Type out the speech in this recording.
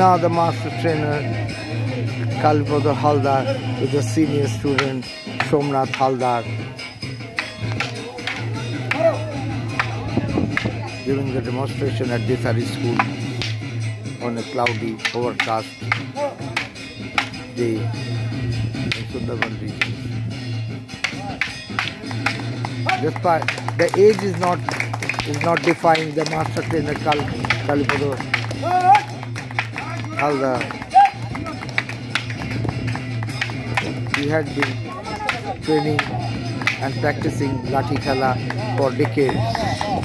Now the master trainer Kalpada Halder with the senior student Somnath Halder giving the demonstration at Dishari School on a cloudy, overcast day in Sundarban region. Despite the age is not defying the master trainer Kalpada Halder. He had been training and practicing Lathi Khala for decades.